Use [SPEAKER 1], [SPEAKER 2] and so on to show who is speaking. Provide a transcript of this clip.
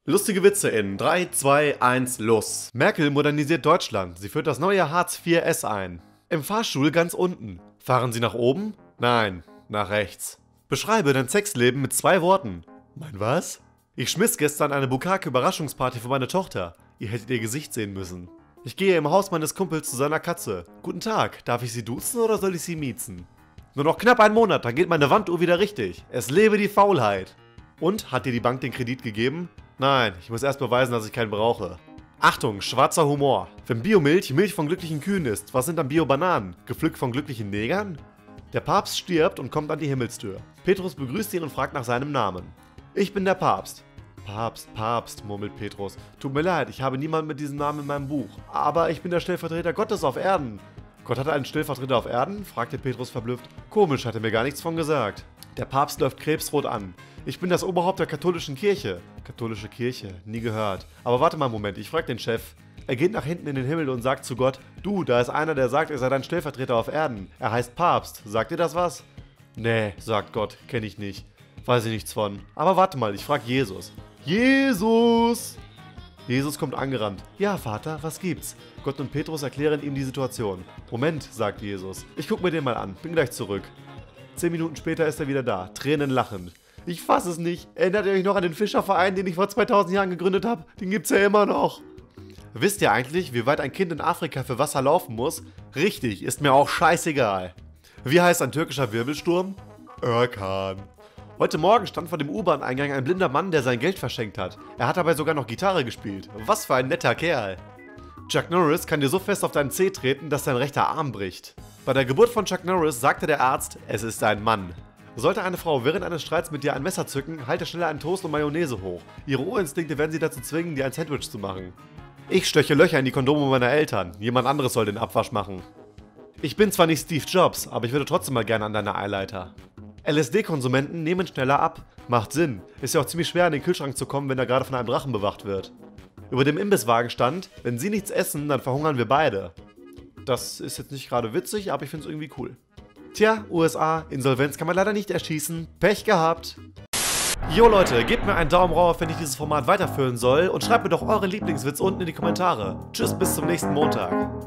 [SPEAKER 1] Lustige Witze in 3, 2, 1, los. Merkel modernisiert Deutschland. Sie führt das neue Hartz-IV-S ein. Im Fahrstuhl ganz unten. Fahren Sie nach oben? Nein, nach rechts. Beschreibe dein Sexleben mit 2 Worten. Mein was? Ich schmiss gestern eine Bukake-Überraschungsparty für meine Tochter. Ihr hättet ihr Gesicht sehen müssen. Ich gehe im Haus meines Kumpels zu seiner Katze. Guten Tag, darf ich Sie duzen oder soll ich Sie miezen? Nur noch knapp einen Monat, dann geht meine Wanduhr wieder richtig. Es lebe die Faulheit. Und, hat dir die Bank den Kredit gegeben? Nein, ich muss erst beweisen, dass ich keinen brauche. Achtung, schwarzer Humor. Wenn Biomilch Milch von glücklichen Kühen ist, was sind dann Bio-Bananen? Gepflückt von glücklichen Negern? Der Papst stirbt und kommt an die Himmelstür. Petrus begrüßt ihn und fragt nach seinem Namen. Ich bin der Papst. Papst, Papst, murmelt Petrus. Tut mir leid, ich habe niemanden mit diesem Namen in meinem Buch. Aber ich bin der Stellvertreter Gottes auf Erden. Gott hatte einen Stellvertreter auf Erden? Fragte Petrus verblüfft. Komisch, hat er mir gar nichts von gesagt. Der Papst läuft krebsrot an. Ich bin das Oberhaupt der katholischen Kirche. Katholische Kirche, nie gehört. Aber warte mal einen Moment, ich frag den Chef. Er geht nach hinten in den Himmel und sagt zu Gott, du, da ist einer, der sagt, er sei dein Stellvertreter auf Erden. Er heißt Papst. Sagt dir das was? Nee, sagt Gott, kenne ich nicht. Weiß ich nichts von. Aber warte mal, ich frag Jesus. Jesus! Jesus kommt angerannt. Ja, Vater, was gibt's? Gott und Petrus erklären ihm die Situation. Moment, sagt Jesus. Ich guck mir den mal an, bin gleich zurück. 10 Minuten später ist er wieder da, Tränen lachend. Ich fass es nicht. Erinnert ihr euch noch an den Fischerverein, den ich vor 2000 Jahren gegründet habe? Den gibt's ja immer noch. Wisst ihr eigentlich, wie weit ein Kind in Afrika für Wasser laufen muss? Richtig, ist mir auch scheißegal. Wie heißt ein türkischer Wirbelsturm? Erkan. Heute Morgen stand vor dem U-Bahn-Eingang ein blinder Mann, der sein Geld verschenkt hat. Er hat dabei sogar noch Gitarre gespielt. Was für ein netter Kerl. Chuck Norris kann dir so fest auf deinen Zeh treten, dass dein rechter Arm bricht. Bei der Geburt von Chuck Norris sagte der Arzt, es ist ein Mann. Sollte eine Frau während eines Streits mit dir ein Messer zücken, halte schneller einen Toast und Mayonnaise hoch. Ihre Urinstinkte werden sie dazu zwingen, dir ein Sandwich zu machen. Ich stöche Löcher in die Kondome meiner Eltern. Jemand anderes soll den Abwasch machen. Ich bin zwar nicht Steve Jobs, aber ich würde trotzdem mal gerne an deiner Eileiter. LSD-Konsumenten nehmen schneller ab. Macht Sinn. Ist ja auch ziemlich schwer, in den Kühlschrank zu kommen, wenn er gerade von einem Drachen bewacht wird. Über dem Imbisswagen stand, wenn sie nichts essen, dann verhungern wir beide. Das ist jetzt nicht gerade witzig, aber ich finde es irgendwie cool. Tja, USA, Insolvenz kann man leider nicht erschießen. Pech gehabt. Jo Leute, gebt mir einen Daumen rauf, wenn ich dieses Format weiterführen soll und schreibt mir doch euren Lieblingswitz unten in die Kommentare. Tschüss, bis zum nächsten Montag.